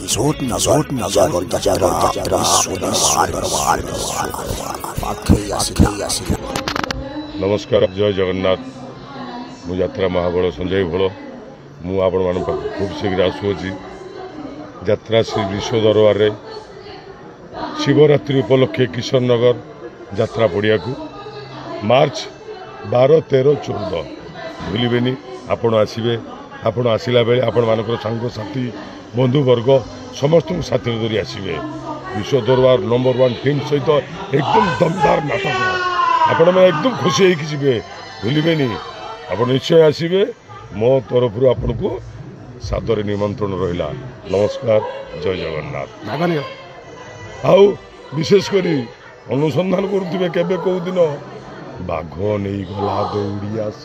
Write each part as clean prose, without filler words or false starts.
नमस्कार जय जगन्नाथ मु यात्रा महाबल संजय भोल मु आपण मान खूब शीघ्र आसुची यात्रा श्री विश्व दरबार शिवरात्रि उपलक्षे किशन नगर यात्रा पड़िया को मार्च 12, 13, 14 भूलिबेनी आपण आसबे आपण आसला बेले आपण मानकर सांग साथी बंधुवर्ग समस्त साथी धरी आसबे विश्व दरबार नंबर 1 टीम सहित एकदम दमदार नाटक आपण में एकदम खुशी होगी जी भूलिबेनी आप निश्चय आसबे मो तरफ आपन को सादर निमंत्रण रहा। नमस्कार जय जगन्नाथ। आउ विशेषकर अनुसंधान करुवे केबे कौ दिन बाघ नहीं गला दौड़ी आस।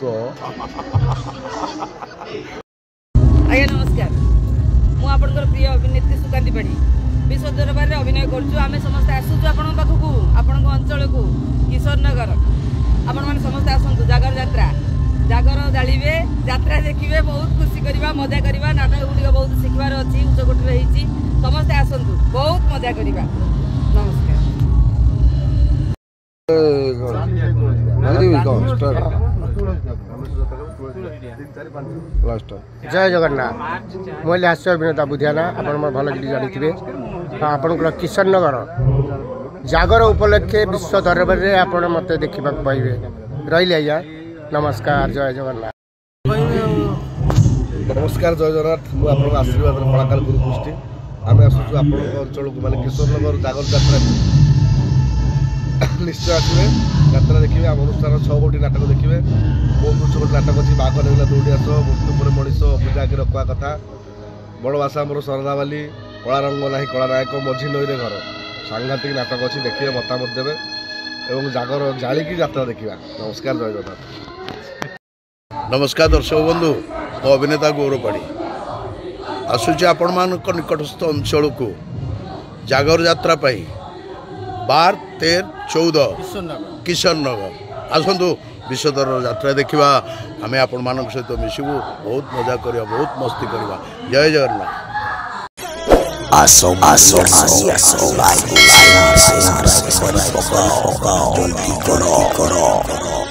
आज्ञा नमस्कार मु आपनकर प्रिय अभिनेत्री सुकांती पाढ़ी विश्व दरबार में अभिनय करुँ आम समस्त आसुचु आपण पाखक आपण अंचल को किशोर नगर आपण मैंने समस्त आसतु जागर यात्रा जागर जालिबे यात्रा देखिए बहुत खुशी करवा मजा करवा नाटक गुड़िक बहुत शिखबार अच्छी उच्चकोटी होती समस्ते आसतु बहुत मजा करवा। नमस्कार। जय जगन्नाथ मुझे हास्य अभिनेता बुधियाना आपण भल कि जानी आपण किशन नगर जागर उपलक्षे विश्व दरबार में आपण मत देखा पाइबे रही आज्ञा। नमस्कार जय जगन्नाथ। नमस्कार जय जगन्नाथ मु आपन आशीर्वाद कलाकार गुरु गोष्ठी आम आसुचु आपण अंचल को माने किशोर नगर जागर यात्रा निश्चय आसवे यात्रा देखिए आम अनुष्ठान 6 गोटी नाटक देखिए बहुत उच्च गोटी नाटक अच्छी बाघ नहीं दौड़ी आस मृत्यु मनीष पूजा की रखा कथा बड़ भाषा मोर सरदावाली कला रंग ना कला नायक मझी नई घर सांघातिक नाटक अच्छी देखिए मतामत देवे और जागर जालिकी यात्रा देखा। नमस्कार जय जगन्नाथ। नमस्कार दर्शक बंधु मो अभिनेता गौरपाड़ी आसूची आपण मान निकटस्थ अंचल को जागर यात्रा 12, 13, 14 किशन नगर आसतु विश्वदर यात्रा देखा आम आपण मान सहित मिसबू बहुत मजा करवा बहुत मस्ती करवा। जय जगन्नाथ। आसो